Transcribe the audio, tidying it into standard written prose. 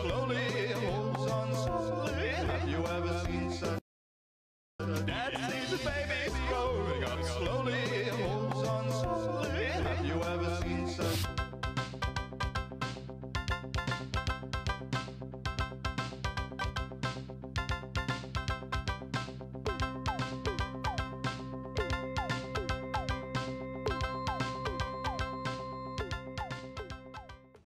slowly, moves on slowly. Have you ever seen such? Dad sees his baby growing up slowly, moves on slowly. Have you ever seen such?